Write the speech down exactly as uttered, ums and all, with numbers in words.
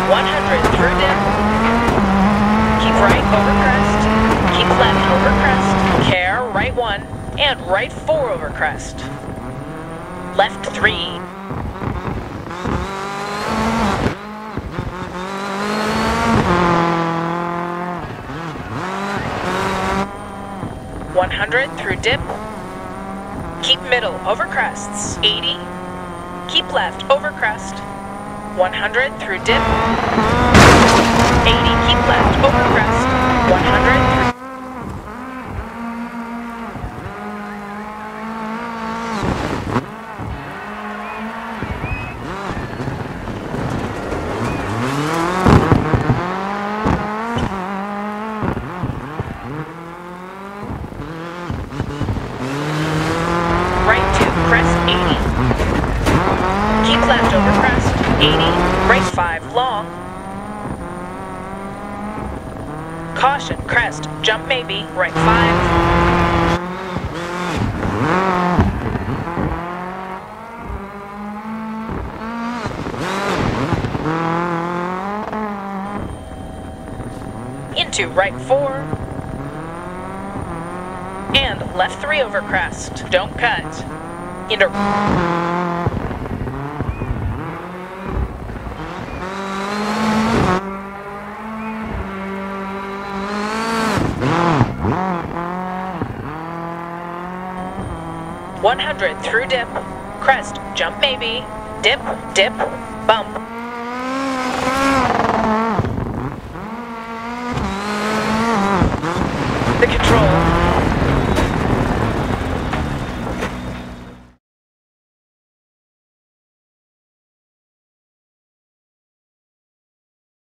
one hundred through dip. Keep right over crest. Keep left over crest. Care, right one. And right four over crest. Left three. one hundred through dip. Keep middle over crests. eighty. Keep left over crest. one hundred through dip. eighty. Keep left over crest. one hundred through. Keep left over crest, eighty, right five, long. Caution, crest, jump maybe, right five. Into right four. And left three over crest, don't cut. Into one hundred through dip, crest, jump maybe, dip, dip, bump. The control.